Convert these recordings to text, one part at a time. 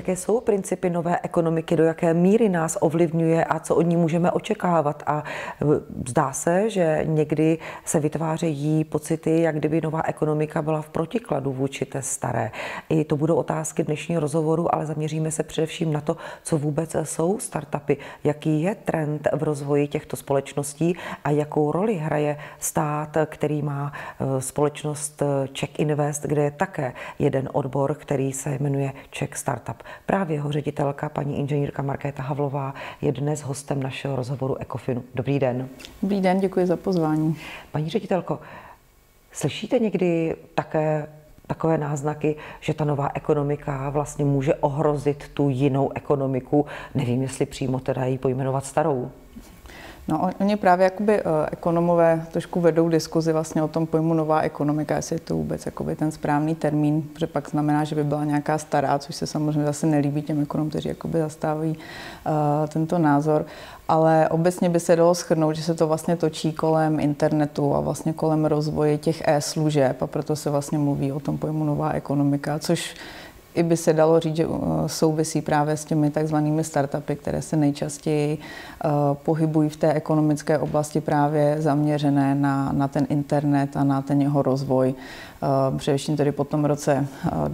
jaké jsou principy nové ekonomiky, do jaké míry nás ovlivňuje a co od ní můžeme očekávat. A zdá se, že někdy se vytvářejí pocity, jak kdyby nová ekonomika byla v protikladu vůči té staré. I to budou otázky dnešního rozhovoru, ale zaměříme se především na to, co vůbec jsou startupy, jaký je trend v rozvoji těchto společností a jakou roli hraje stát, který má společnost Czech Invest, kde je také jeden odbor, který se jmenuje Czech Startup. Právě jeho ředitelka, paní inženýrka Markéta Havlová, je dnes hostem našeho rozhovoru Ecofinu. Dobrý den. Dobrý den, děkuji za pozvání. Paní ředitelko, slyšíte někdy také takové náznaky, že ta nová ekonomika vlastně může ohrozit tu jinou ekonomiku? Nevím, jestli přímo teda ji pojmenovat starou. No, oni právě jakoby ekonomové trošku vedou diskuzi vlastně o tom pojmu nová ekonomika, jestli je to vůbec jakoby ten správný termín, protože pak znamená, že by byla nějaká stará, což se samozřejmě zase nelíbí těm ekonomům, kteří jakoby zastávají tento názor. Ale obecně by se dalo shrnout, že se to vlastně točí kolem internetu a vlastně kolem rozvoje těch e-služeb a proto se vlastně mluví o tom pojmu nová ekonomika, což i by se dalo říct, že souvisí právě s těmi takzvanými startupy, které se nejčastěji pohybují v té ekonomické oblasti právě zaměřené na ten internet a na ten jeho rozvoj. Především tedy po tom roce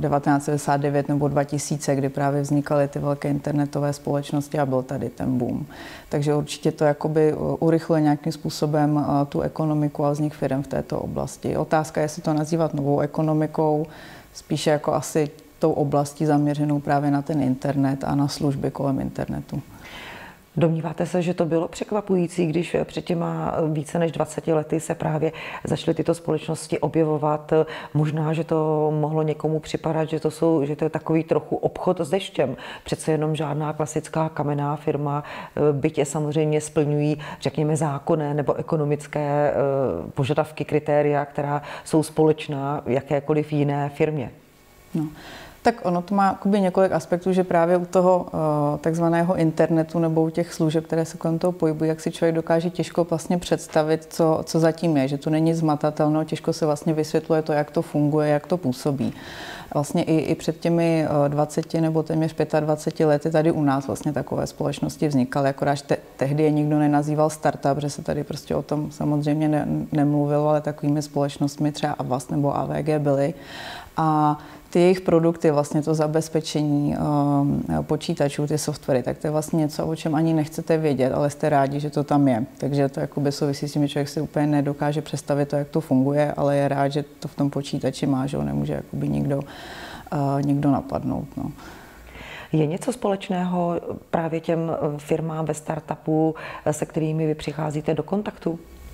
1999 nebo 2000, kdy právě vznikaly ty velké internetové společnosti a byl tady ten boom. Takže určitě to jakoby urychluje nějakým způsobem tu ekonomiku a vznik firem v této oblasti. Otázka je, jestli to nazývat novou ekonomikou, spíše jako asi tou oblastí zaměřenou právě na ten internet a na služby kolem internetu. Domníváte se, že to bylo překvapující, když před těma více než 20 lety se právě začaly tyto společnosti objevovat? Možná, že to mohlo někomu připadat, že to je takový trochu obchod s deštěm. Přece jenom žádná klasická kamenná firma, byť samozřejmě splňují, řekněme, zákonné nebo ekonomické požadavky, kritéria, která jsou společná jakékoliv jiné firmě. No. Tak ono to má několik aspektů, že právě u toho takzvaného internetu nebo u těch služeb, které se kolem toho pohybují, jak si člověk dokáže těžko vlastně představit, co zatím je, že to není zmatatelné, těžko se vlastně vysvětluje to, jak to funguje, jak to působí. Vlastně i před těmi 20 nebo téměř 25 lety tady u nás vlastně takové společnosti vznikaly, akorát tehdy je nikdo nenazýval startup, že se tady prostě o tom samozřejmě nemluvilo, ale takovými společnostmi třeba Avast nebo AVG byly. A ty jejich produkty, vlastně to zabezpečení počítačů, ty softwary, tak to je vlastně něco, o čem ani nechcete vědět, ale jste rádi, že to tam je. Takže to jakoby souvisí s tím, že člověk si úplně nedokáže představit to, jak to funguje, ale je rád, že to v tom počítači má, že ho nemůže jakoby nikdo napadnout. No. Je něco společného právě těm firmám ve startupu, se kterými vy přicházíte do kontaktu?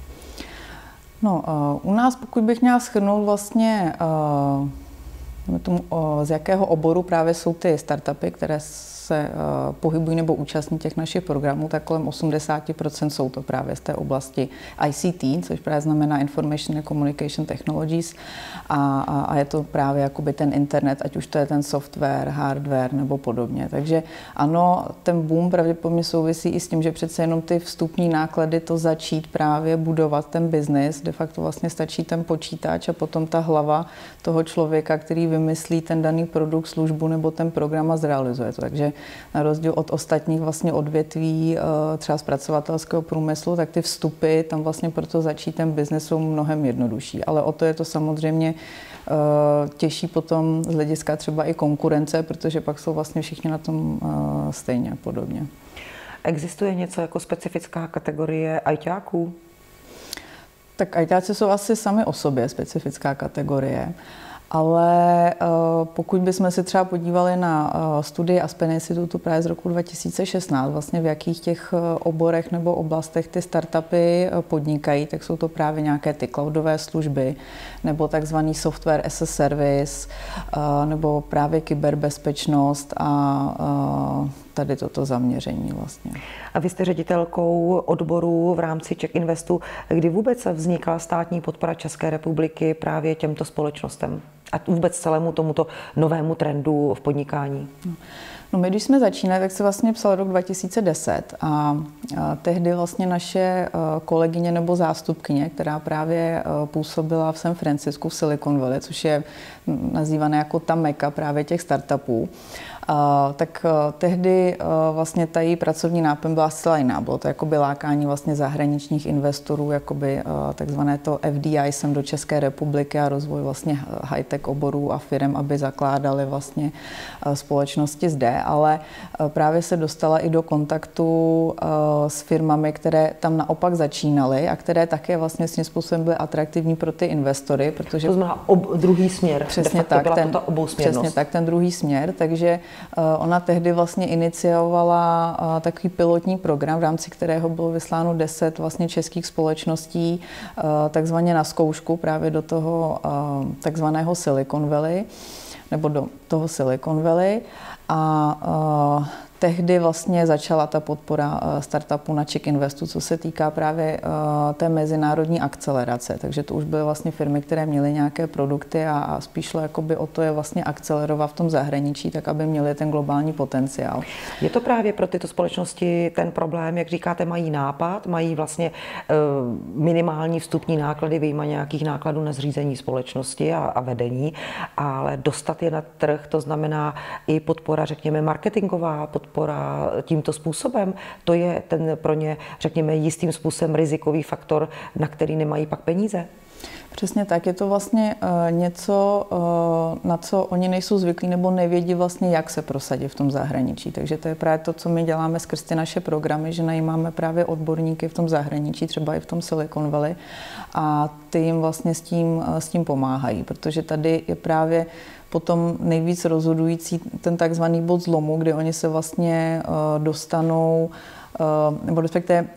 No, u nás, pokud bych měla shrnout vlastně z jakého oboru právě jsou ty startupy, které se pohybují nebo účastní těch našich programů, tak kolem 80% jsou to právě z té oblasti ICT, což právě znamená Information and Communication Technologies a je to právě jakoby ten internet, ať už to je ten software, hardware nebo podobně. Takže ano, ten boom pravděpodobně souvisí i s tím, že přece jenom ty vstupní náklady to začít právě budovat ten biznis, de facto vlastně stačí ten počítač a potom ta hlava toho člověka, který vymyslí ten daný produkt, službu nebo ten program a zrealizuje to. Takže na rozdíl od ostatních vlastně odvětví třeba zpracovatelského průmyslu, tak ty vstupy tam vlastně proto začít ten biznes jsou mnohem jednodušší. Ale o to je to samozřejmě těžší potom z hlediska třeba i konkurence, protože pak jsou vlastně všichni na tom stejně a podobně. Existuje něco jako specifická kategorie ajťáků? Tak ajťáci jsou asi sami o sobě specifická kategorie. Ale pokud bychom se třeba podívali na studii Aspen Institutu právě z roku 2016, vlastně v jakých těch oborech nebo oblastech ty startupy podnikají, tak jsou to právě nějaké ty cloudové služby, nebo takzvaný software as a service, nebo právě kyberbezpečnost a tady toto zaměření vlastně. A vy jste ředitelkou odboru v rámci Czech Investu. Kdy vůbec vznikla státní podpora České republiky právě těmto společnostem a vůbec celému tomuto novému trendu v podnikání? No my, když jsme začínali, tak se vlastně psal rok 2010 a tehdy vlastně naše kolegyně nebo zástupkyně, která právě působila v San Francisku v Silicon Valley, což je nazývané jako ta meka právě těch startupů, Tak tehdy vlastně ta její pracovní náplň byla zcela jiná. Bylo to jakoby lákání vlastně zahraničních investorů, jakoby takzvané to FDI sem do České republiky a rozvoj vlastně high-tech oborů a firem, aby zakládali vlastně společnosti zde, ale právě se dostala i do kontaktu s firmami, které tam naopak začínaly a které také vlastně svým způsobem byly atraktivní pro ty investory, protože... To znamená druhý směr. Přesně tak, přesně tak, ten druhý směr, takže ona tehdy vlastně iniciovala takový pilotní program, v rámci kterého bylo vysláno 10 vlastně českých společností takzvaně na zkoušku právě do toho takzvaného Silicon Valley, nebo do toho Silicon Valley a tehdy vlastně začala ta podpora startupu na Czech Investu, co se týká právě té mezinárodní akcelerace. Takže to už byly vlastně firmy, které měly nějaké produkty a spíš šlo jakoby o to je vlastně akcelerovat v tom zahraničí, tak aby měly ten globální potenciál. Je to právě pro tyto společnosti ten problém, jak říkáte, mají nápad, mají vlastně minimální vstupní náklady, vyjma nějakých nákladů na zřízení společnosti a vedení, ale dostat je na trh, to znamená i podpora, řekněme, marketingová, podpora tímto způsobem, to je ten pro ně, řekněme, jistým způsobem rizikový faktor, na který nemají pak peníze. Přesně tak, je to vlastně něco, na co oni nejsou zvyklí nebo nevědí vlastně, jak se prosadit v tom zahraničí. Takže to je právě to, co my děláme skrz ty naše programy, že najímáme právě odborníky v tom zahraničí, třeba i v tom Silicon Valley a ty jim vlastně s tím pomáhají, protože tady je právě potom nejvíc rozhodující ten takzvaný bod zlomu, kdy oni se vlastně dostanou, nebo respektive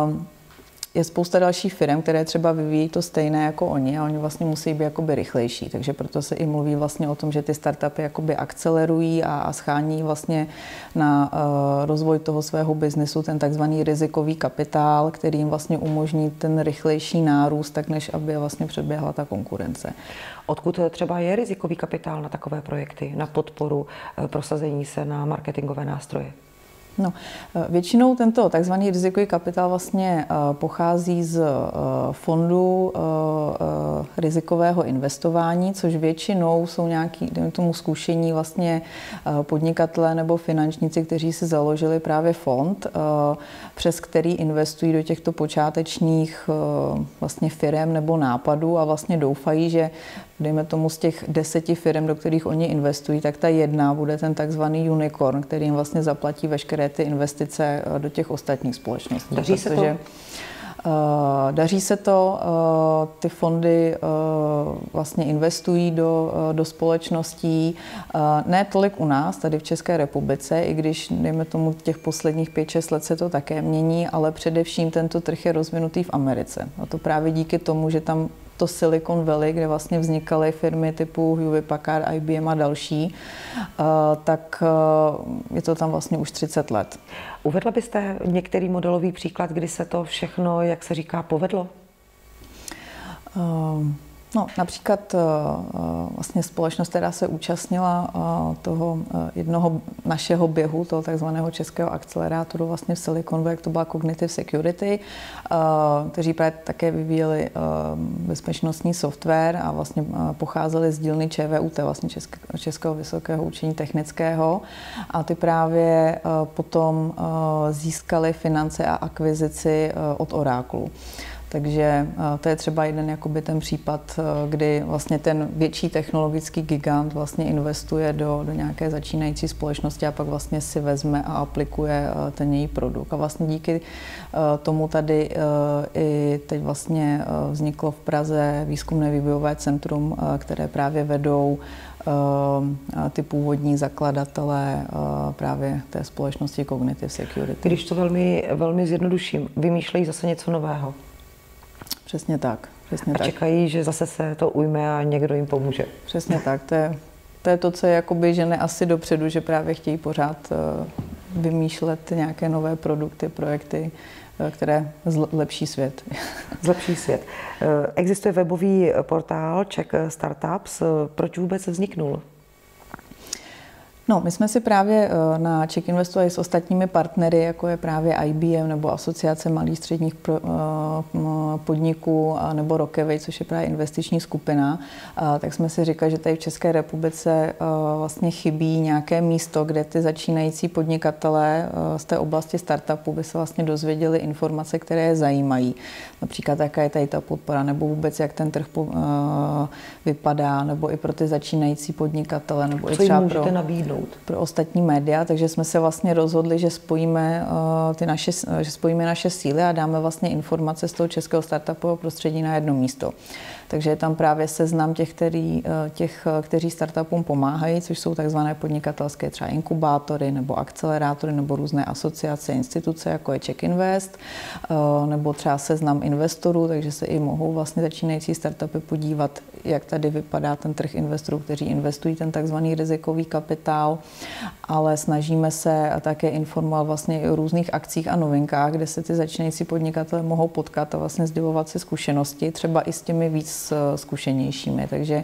je spousta dalších firm, které třeba vyvíjí to stejné jako oni a oni vlastně musí být jakoby rychlejší. Takže proto se i mluví vlastně o tom, že ty startupy jakoby akcelerují a schání vlastně na rozvoj toho svého biznesu ten takzvaný rizikový kapitál, který jim vlastně umožní ten rychlejší nárůst, tak než aby vlastně předběhla ta konkurence. Odkud třeba je rizikový kapitál na takové projekty, na podporu prosazení se na marketingové nástroje? No, většinou tento takzvaný rizikový kapitál vlastně pochází z fondu rizikového investování, což většinou jsou nějaký, dejme tomu, zkušení vlastně podnikatelé nebo finančníci, kteří si založili právě fond, přes který investují do těchto počátečních vlastně firem nebo nápadů a vlastně doufají, že dejme tomu z těch 10 firm, do kterých oni investují, tak ta jedna bude ten takzvaný unicorn, který jim vlastně zaplatí veškeré ty investice do těch ostatních společností. Daří se to? Daří se to, ty fondy vlastně investují do společností, ne tolik u nás, tady v České republice, i když, dejme tomu, těch posledních 5-6 let se to také mění, ale především tento trh je rozvinutý v Americe. A to právě díky tomu, že tam to Silicon Valley, kde vlastně vznikaly firmy typu Hewlett Packard, IBM a další, tak je to tam vlastně už 30 let. Uvedla byste některý modelový příklad, kdy se to všechno, jak se říká, povedlo? No, například vlastně společnost, která se účastnila toho jednoho našeho běhu, toho takzvaného českého akcelerátoru vlastně v Silicon Valley, to byla Cognitive Security, kteří právě také vyvíjeli bezpečnostní software a vlastně pocházeli z dílny ČVUT, vlastně Českého vysokého učení technického, a ty právě potom získali finance a akvizici od Oraclu. Takže to je třeba jeden jakoby ten případ, kdy vlastně ten větší technologický gigant vlastně investuje do nějaké začínající společnosti a pak vlastně si vezme a aplikuje ten její produkt. A vlastně díky tomu tady i teď vlastně vzniklo v Praze výzkumné vývojové centrum, které právě vedou ty původní zakladatelé právě té společnosti Cognitive Security. Když to velmi, velmi zjednoduším, vymýšlejí zase něco nového. Přesně tak. A čekají, že zase se to ujme a někdo jim pomůže. Přesně tak. To je to, co je jakoby žene asi dopředu, že právě chtějí pořád vymýšlet nějaké nové produkty, projekty, které zlepší svět. Zlepší svět. Existuje webový portál Czech Startups. Proč vůbec vzniknul? No, my jsme si právě na Czech Investu i s ostatními partnery, jako je právě IBM nebo Asociace malých středních podniků nebo Rockaway, což je právě investiční skupina, tak jsme si říkali, že tady v České republice vlastně chybí nějaké místo, kde ty začínající podnikatelé z té oblasti startupu by se vlastně dozvěděli informace, které je zajímají. Například jaká je tady ta podpora, nebo vůbec jak ten trh vypadá, nebo i pro ty začínající podnikatele, nebo i třeba pro ostatní média, takže jsme se vlastně rozhodli, že spojíme naše síly a dáme vlastně informace z toho českého startupového prostředí na jedno místo. Takže je tam právě seznam těch, kteří startupům pomáhají, což jsou takzvané podnikatelské třeba inkubátory nebo akcelerátory nebo různé asociace, instituce, jako je Czech Invest, nebo třeba seznam investorů, takže se i mohou vlastně začínající startupy podívat, jak tady vypadá ten trh investorů, kteří investují ten takzvaný rizikový kapitál, ale snažíme se také informovat vlastně i o různých akcích a novinkách, kde se ty začínající podnikatelé mohou potkat a vlastně sdělovat si zkušenosti, třeba i s těmi víc zkušenějšími. Takže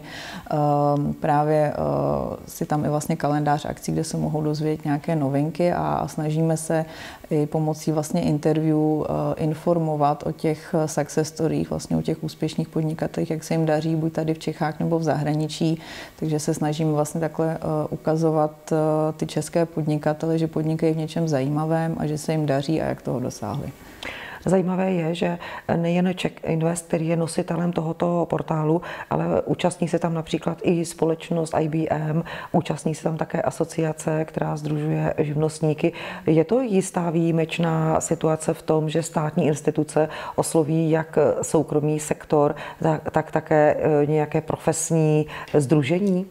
právě si tam i vlastně kalendář akcí, kde se mohou dozvědět nějaké novinky a snažíme se i pomocí vlastně interview informovat o těch success stories, vlastně o těch úspěšných podnikatelích, jak se jim daří, buď tady v Čechách nebo v zahraničí. Takže se snažíme vlastně takhle ukazovat ty české podnikatele, že podnikají v něčem zajímavém a že se jim daří a jak toho dosáhli. Zajímavé je, že nejen Czech Invest, který je nositelem tohoto portálu, ale účastní se tam například i společnost IBM, účastní se tam také asociace, která sdružuje živnostníky. Je to jistá výjimečná situace v tom, že státní instituce osloví jak soukromý sektor, tak také nějaké profesní sdružení?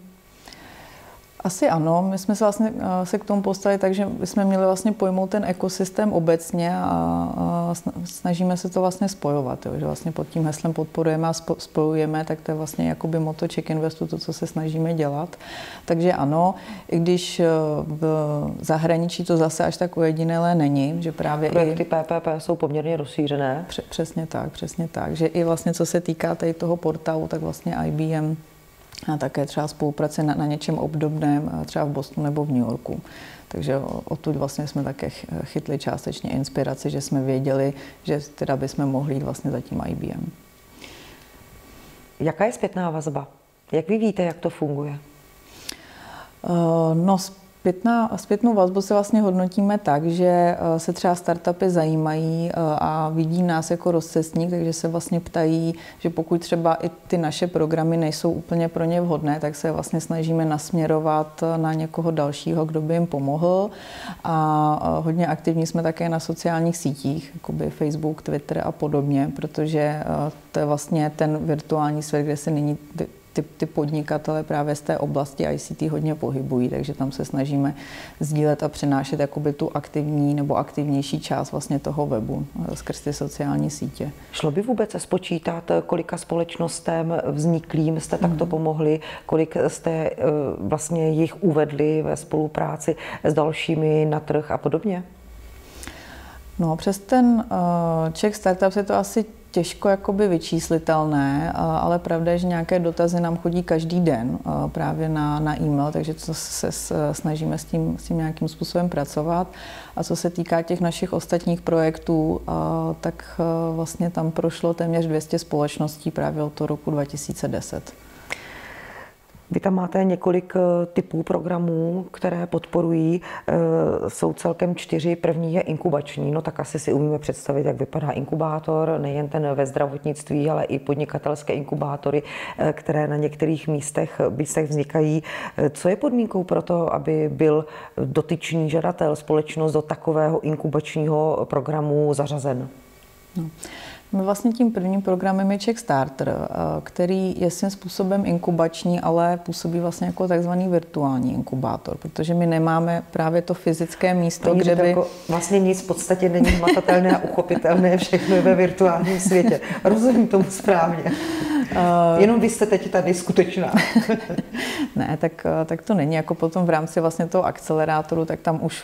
Asi ano, my jsme se vlastně se k tomu postavili tak, že jsme měli vlastně pojmout ten ekosystém obecně a snažíme se to vlastně spojovat, jo, že vlastně pod tím heslem podporujeme a spojujeme, tak to je vlastně jakoby motto Czech Investu, to, co se snažíme dělat. Takže ano, i když v zahraničí to zase až tak ujedinělé není, že právě projekty PPP jsou poměrně rozšířené. Přesně tak, že i vlastně co se týká tady toho portálu, tak vlastně IBM a také třeba spolupráce na něčem obdobném, třeba v Bostonu nebo v New Yorku. Takže odtud vlastně jsme také chytli částečně inspiraci, že jsme věděli, že teda bychom mohli jít vlastně za tím IBM. Jaká je zpětná vazba? Jak vy víte, jak to funguje? No, zpětnou vazbu se vlastně hodnotíme tak, že se třeba startupy zajímají a vidí nás jako rozcestník, takže se vlastně ptají, že pokud třeba i ty naše programy nejsou úplně pro ně vhodné, tak se vlastně snažíme nasměrovat na někoho dalšího, kdo by jim pomohl. A hodně aktivní jsme také na sociálních sítích, jako by Facebook, Twitter a podobně, protože to je vlastně ten virtuální svět, kde se nyní ty podnikatele právě z té oblasti ICT hodně pohybují, takže tam se snažíme sdílet a přinášet jakoby tu aktivní nebo aktivnější část vlastně toho webu skrz ty sociální sítě. Šlo by vůbec spočítat, kolika společnostem vzniklým jste takto pomohli, kolik jste vlastně jich uvedli ve spolupráci s dalšími na trh a podobně? No, přes ten Czech Startup je to asi těžko jakoby vyčíslitelné, ale pravda je, že nějaké dotazy nám chodí každý den právě na e-mail, takže to se snažíme s tím nějakým způsobem pracovat. A co se týká těch našich ostatních projektů, tak vlastně tam prošlo téměř 200 společností právě od toho roku 2010. Vy tam máte několik typů programů, které podporují. Jsou celkem 4. První je inkubační. No tak asi si umíme představit, jak vypadá inkubátor, nejen ten ve zdravotnictví, ale i podnikatelské inkubátory, které na některých místech vznikají. Co je podmínkou pro to, aby byl dotyčný žadatel, společnost do takového inkubačního programu zařazen? No. My vlastně tím prvním programem je Czech Starter, který je svým způsobem inkubační, ale působí vlastně jako takzvaný virtuální inkubátor, protože my nemáme právě to fyzické místo, kde by... Vlastně nic v podstatě není hmatatelné a uchopitelné, všechno je ve virtuálním světě. Rozumím tomu správně. Jenom vy jste teď tady skutečná. Ne, tak to není. Jako potom v rámci vlastně toho akcelerátoru, tak tam už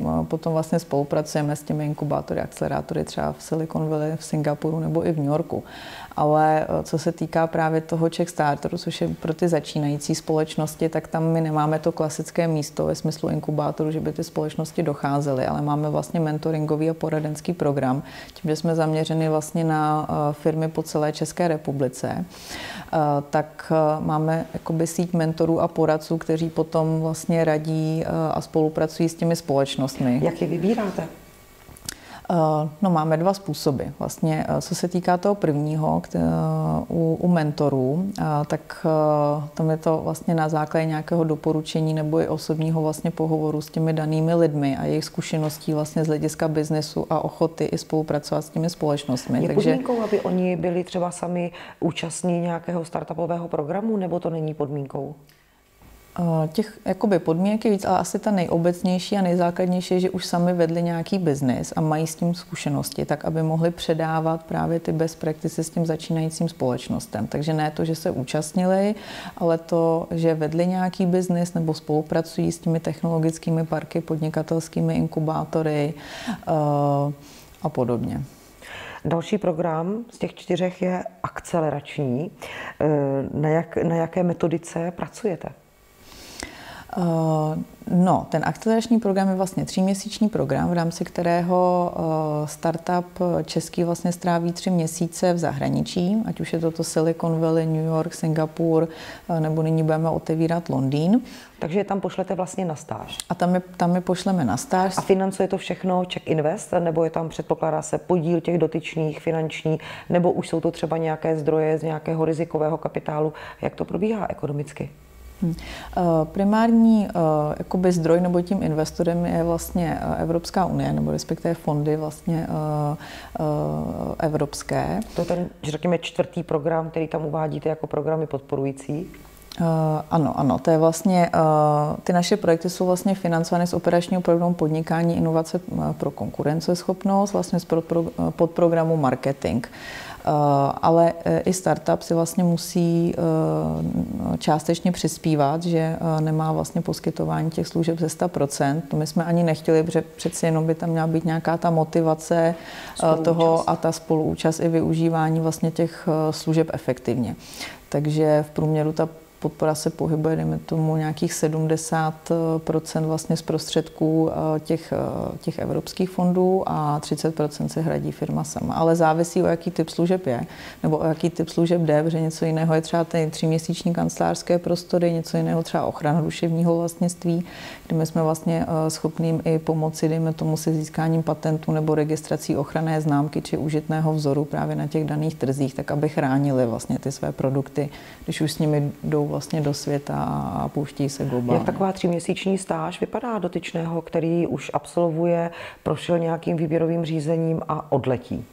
potom vlastně spolupracujeme s těmi inkubátory, akcelerátory třeba v Silicon Valley, v Singapuru nebo i v New Yorku. Ale co se týká právě toho Czech Starteru, což je pro ty začínající společnosti, tak tam my nemáme to klasické místo ve smyslu inkubátoru, že by ty společnosti docházely, ale máme vlastně mentoringový a poradenský program, tím, že jsme zaměřeni vlastně na firmy po celé České republice, tak máme jakoby síť mentorů a poradců, kteří potom vlastně radí a spolupracují s těmi společnostmi. Jak je vybíráte? No, máme dva způsoby. Vlastně, co se týká toho prvního, u mentorů, tak tam je to vlastně na základě nějakého doporučení nebo i osobního vlastně pohovoru s těmi danými lidmi a jejich zkušeností vlastně z hlediska biznesu a ochoty i spolupracovat s těmi společnostmi. Je podmínkou, aby oni byli třeba sami účastní nějakého startupového programu, nebo to není podmínkou? Těch jakoby podmínek je víc, ale asi ta nejobecnější a nejzákladnější je, že už sami vedli nějaký biznis a mají s tím zkušenosti, tak aby mohli předávat právě ty best practices s tím začínajícím společnostem. Takže ne to, že se účastnili, ale to, že vedli nějaký biznis nebo spolupracují s těmi technologickými parky, podnikatelskými inkubátory a podobně. Další program z těch 4 je akcelerační. Na jaké metodice pracujete? No, ten akcelerační program je vlastně 3měsíční program, v rámci kterého startup český vlastně stráví 3 měsíce v zahraničí, ať už je to Silicon Valley, New York, Singapur, nebo nyní budeme otevírat Londýn. Takže je tam pošlete vlastně na stáž. A tam je pošleme na stáž. A financuje to všechno Czech Invest, nebo je tam, předpokládá se, podíl těch dotyčných finanční, nebo už jsou to třeba nějaké zdroje z nějakého rizikového kapitálu? Jak to probíhá ekonomicky? Primární jakoby zdroj nebo tím investorem je vlastně Evropská unie, nebo respektive fondy vlastně evropské. To je ten, řekněme, 4. program, který tam uvádíte jako programy podporující? Ano, to je vlastně, ty naše projekty jsou vlastně financované z operačního programu Podnikání inovace pro konkurenceschopnost, vlastně z podprogramu Marketing. Ale i startup si vlastně musí částečně přispívat, že nemá vlastně poskytování těch služeb ze 100%. To my jsme ani nechtěli, protože přeci jenom by tam měla být nějaká ta motivace toho a ta spoluúčast i využívání vlastně těch služeb efektivně. Takže v průměru ta podpora se pohybuje, dejme tomu, nějakých 70% vlastně z prostředků těch evropských fondů a 30% se hradí firma sama. Ale závisí, o jaký typ služeb je, nebo o jaký typ služeb jde, protože něco jiného je třeba ty 3měsíční kancelářské prostory, něco jiného třeba ochrana duševního vlastnictví, kdy my jsme vlastně schopným i pomoci, dejme tomu, se získáním patentu nebo registrací ochranné známky či užitného vzoru právě na těch daných trzích, tak aby chránili vlastně ty své produkty, když už s nimi jdou vlastně do světa a pouští se globálně. Jak taková 3měsíční stáž vypadá dotyčného, který už absolvuje, prošel nějakým výběrovým řízením a odletí?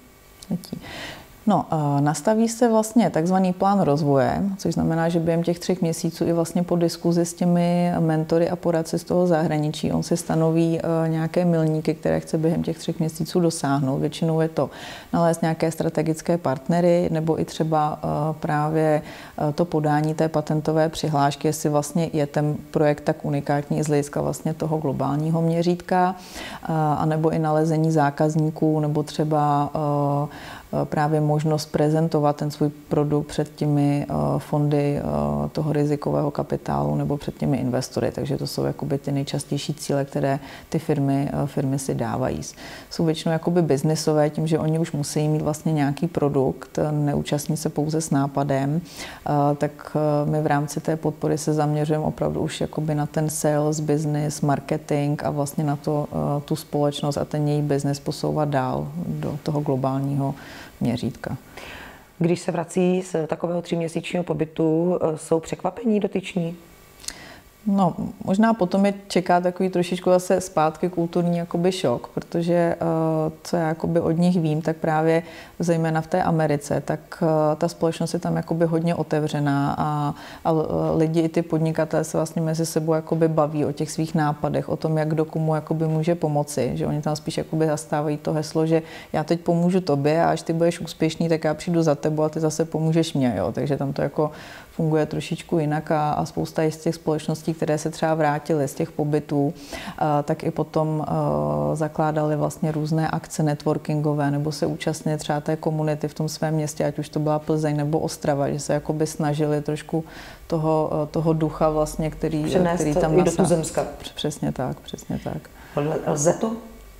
No, nastaví se vlastně takzvaný plán rozvoje, což znamená, že během těch 3 měsíců i vlastně po diskuzi s těmi mentory a poradci z toho zahraničí, on si stanoví nějaké milníky, které chce během těch 3 měsíců dosáhnout. Většinou je to nalézt nějaké strategické partnery nebo i třeba právě to podání té patentové přihlášky, jestli vlastně je ten projekt tak unikátní z hlediska vlastně toho globálního měřítka, anebo i nalezení zákazníků, nebo třeba právě možnost prezentovat ten svůj produkt před těmi fondy toho rizikového kapitálu nebo před těmi investory. Takže to jsou jakoby ty nejčastější cíle, které ty firmy si dávají. Jsou většinou jakoby biznisové, tím, že oni už musí mít vlastně nějaký produkt, neúčastní se pouze s nápadem, tak my v rámci té podpory se zaměřujeme opravdu už jakoby na ten sales, business, marketing a vlastně na tu společnost a ten její business posouvat dál do toho globálního měřítka. Když se vrací z takového 3měsíčního pobytu, jsou překvapení dotyční? No, možná potom je čeká takový trošičku zase zpátky kulturní jakoby šok, protože co já jakoby od nich vím, tak právě zejména v té Americe, tak ta společnost je tam jakoby hodně otevřená a lidi i ty podnikatelé se vlastně mezi sebou jakoby baví o těch svých nápadech, o tom, jak kdo komu jakoby může pomoci, že oni tam spíš jakoby zastávají to heslo, že já teď pomůžu tobě a až ty budeš úspěšný, tak já přijdu za tebou a ty zase pomůžeš mě, jo, takže tam to jako funguje trošičku jinak a spousta z těch společností, které se třeba vrátily z těch pobytů, tak i potom zakládali vlastně různé akce networkingové nebo se účastnili třeba té komunity v tom svém městě, ať už to byla Plzeň nebo Ostrava, že se jakoby snažili trošku toho ducha vlastně, který tam i do Tuzemska. Přesně tak, přesně tak. Lze to?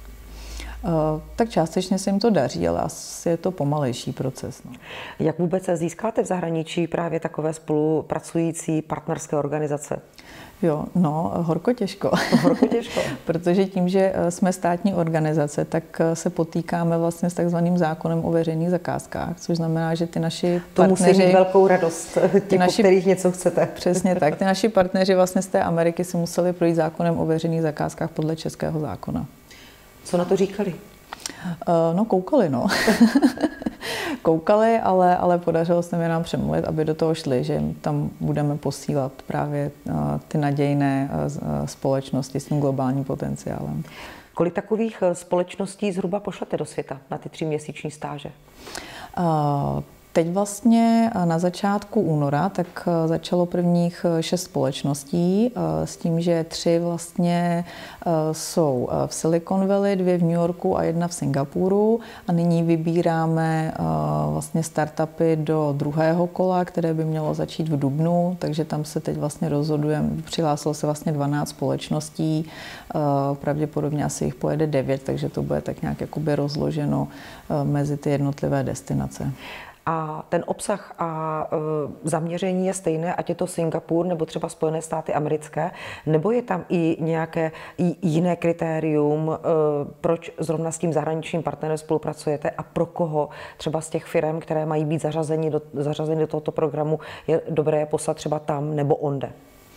Tak částečně se jim to daří, ale asi je to pomalejší proces. No. Jak vůbec získáte v zahraničí právě takové spolupracující partnerské organizace? Jo, no, horko těžko. Horko těžko. Protože tím, že jsme státní organizace, tak se potýkáme vlastně s takzvaným zákonem o veřejných zakázkách, což znamená, že ty naši partneři... To musí mít velkou radost, po kterých něco chcete. Přesně tak. Ty naši partneři vlastně z té Ameriky si museli projít zákonem o veřejných zakázkách podle českého zákona. Co na to říkali? No, koukali, no. Koukali, ale podařilo se mi nám přemluvit, aby do toho šli, že jim tam budeme posílat právě ty nadějné společnosti s tím globálním potenciálem. Kolik takových společností zhruba pošlete do světa na ty 3měsíční stáže? Teď vlastně na začátku února tak začalo prvních 6 společností s tím, že 3 vlastně jsou v Silicon Valley, 2 v New Yorku a 1 v Singapuru a nyní vybíráme vlastně startupy do druhého kola, které by mělo začít v dubnu, takže tam se teď vlastně rozhodujeme, přihlásilo se vlastně 12 společností, pravděpodobně asi jich pojede 9, takže to bude tak nějak jakoby rozloženo mezi ty jednotlivé destinace. A ten obsah a zaměření je stejné, ať je to Singapur nebo třeba Spojené státy americké, nebo je tam i nějaké jiné kritérium, proč zrovna s tím zahraničním partnerem spolupracujete a pro koho třeba z těch firm, které mají být zařazeny do tohoto programu, je dobré je poslat třeba tam nebo onde?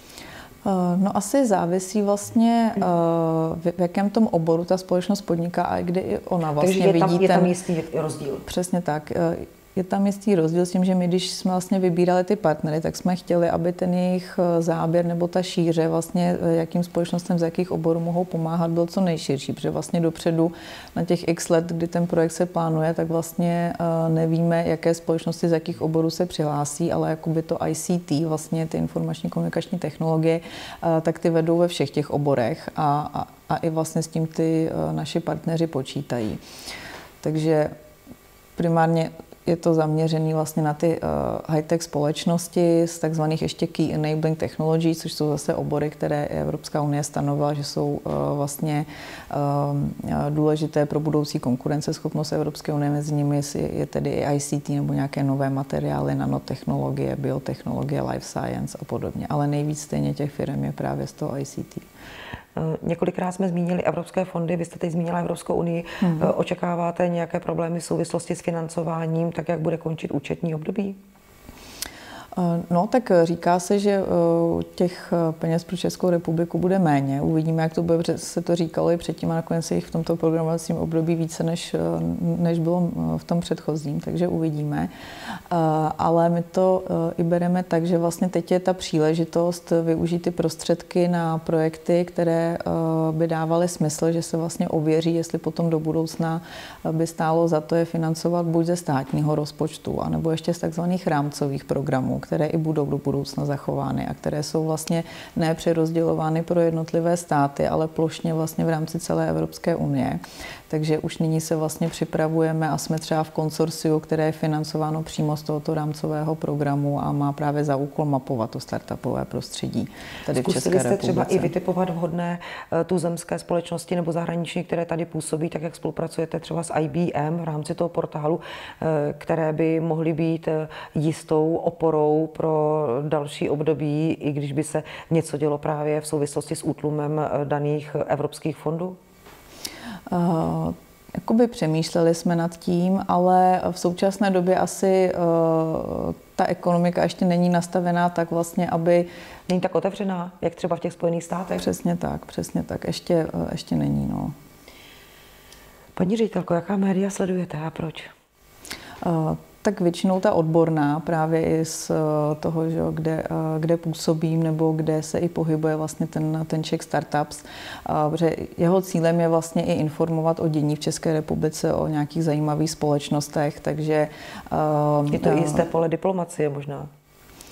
No asi závisí vlastně, v jakém tom oboru ta společnost podniká a kdy i ona vlastně vidí je tam jistý rozdíl. Přesně tak. Je tam jistý rozdíl s tím, že my, když jsme vlastně vybírali ty partnery, tak jsme chtěli, aby ten jejich záběr nebo ta šíře, vlastně jakým společnostem z jakých oborů mohou pomáhat, byl co nejširší, protože vlastně dopředu na těch x let, kdy ten projekt se plánuje, tak vlastně nevíme, jaké společnosti z jakých oborů se přihlásí, ale jakoby to ICT, vlastně ty informační komunikační technologie, tak ty vedou ve všech těch oborech a i vlastně s tím ty naši partneři počítají. Takže primárně je to zaměřené vlastně na ty high-tech společnosti z takzvaných ještě Key Enabling Technologies, což jsou zase obory, které Evropská unie stanovila, že jsou vlastně důležité pro budoucí konkurenceschopnost Evropské unie. Mezi nimi je tedy i ICT nebo nějaké nové materiály, nanotechnologie, biotechnologie, life science a podobně. Ale nejvíc stejně těch firm je právě z toho ICT. Několikrát jsme zmínili evropské fondy, vy jste teď zmínila Evropskou unii. Očekáváte nějaké problémy v souvislosti s financováním, tak jak bude končit účetní období? No, tak říká se, že těch peněz pro Českou republiku bude méně. Uvidíme, jak to bude, protože se to říkalo i předtím a nakonec je jich v tomto programovacím období více, než bylo v tom předchozím, takže uvidíme. Ale my to i bereme tak, že vlastně teď je ta příležitost využít ty prostředky na projekty, které by dávaly smysl, že se vlastně ověří, jestli potom do budoucna by stálo za to je financovat buď ze státního rozpočtu, anebo ještě z takzvaných rámcových programů, které i budou do budoucna zachovány a které jsou vlastně nepřerozdělovány pro jednotlivé státy, ale plošně vlastně v rámci celé Evropské unie. Takže už nyní se vlastně připravujeme a jsme třeba v konsorciu, které je financováno přímo z tohoto rámcového programu a má právě za úkol mapovat to startupové prostředí tady v České republice. Zkusili jste třeba i vytipovat vhodné tuzemské společnosti nebo zahraniční, které tady působí, tak jak spolupracujete třeba s IBM v rámci toho portálu, které by mohly být jistou oporou pro další období, i když by se něco dělo právě v souvislosti s útlumem daných evropských fondů? Jakoby přemýšleli jsme nad tím, ale v současné době asi ta ekonomika ještě není nastavená tak vlastně, aby... Není tak otevřená, jak třeba v těch Spojených státech? Přesně tak. Ještě není, no. Paní ředitelko, jaká média sledujete a proč? Tak většinou ta odborná, právě i z toho, že, kde působím nebo kde se i pohybuje vlastně ten Czech Startups. Protože jeho cílem je vlastně i informovat o dění v České republice, o nějakých zajímavých společnostech, takže... Je to i jisté pole diplomacie možná?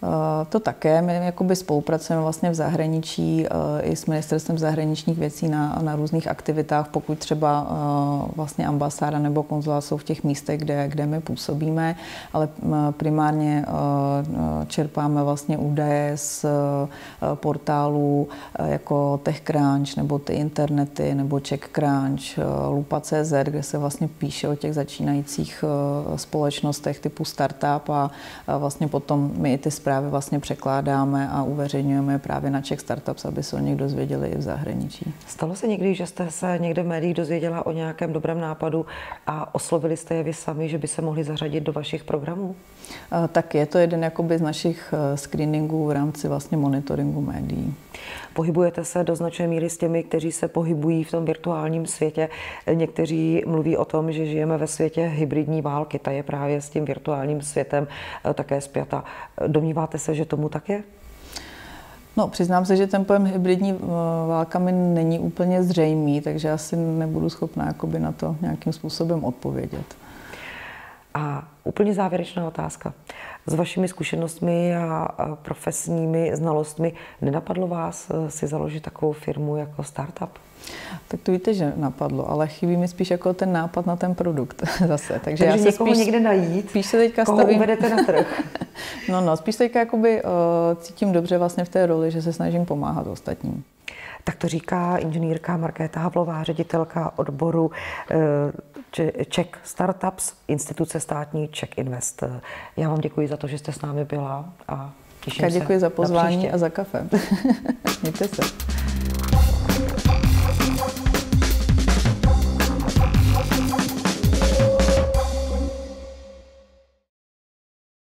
To také. My jakoby spolupracujeme vlastně v zahraničí i s Ministerstvem zahraničních věcí na různých aktivitách, pokud třeba vlastně ambasáda nebo konzulát jsou v těch místech, kde my působíme, ale primárně čerpáme vlastně údaje z portálů jako TechCrunch nebo Ty internety nebo CzechCrunch, Lupa.cz, kde se vlastně píše o těch začínajících společnostech typu startup a vlastně potom my i ty zprávy vlastně překládáme a uveřejňujeme právě na Czech Startups, aby se o nich dozvěděli i v zahraničí. Stalo se někdy, že jste se někde v médiích dozvěděla o nějakém dobrém nápadu a oslovili jste je vy sami, že by se mohli zařadit do vašich programů? Tak je to jeden jakoby z našich screeningů v rámci vlastně monitoringu médií. Pohybujete se do značné míry s těmi, kteří se pohybují v tom virtuálním světě. Někteří mluví o tom, že žijeme ve světě hybridní války. Ta je právě s tím virtuálním světem také spjata. Domníváte se, že tomu tak je? No, přiznám se, že ten pojem hybridní válka mi není úplně zřejmý, takže asi nebudu schopná jakoby na to nějakým způsobem odpovědět. A úplně závěrečná otázka. S vašimi zkušenostmi a profesními znalostmi nenapadlo vás si založit takovou firmu jako startup? Tak to víte, že napadlo, ale chybí mi spíš jako ten nápad na ten produkt zase. Takže já se někoho spíš, někde najít, spíš se teďka koho uvedete na trh? No, spíš teďka jakoby cítím dobře vlastně v té roli, že se snažím pomáhat ostatním. Tak to říká inženýrka Markéta Havlová, ředitelka odboru Czech Startups, instituce státní Czech Invest. Já vám děkuji za to, že jste s námi byla a těším se. Děkuji za pozvání a za kafe. Mějte se.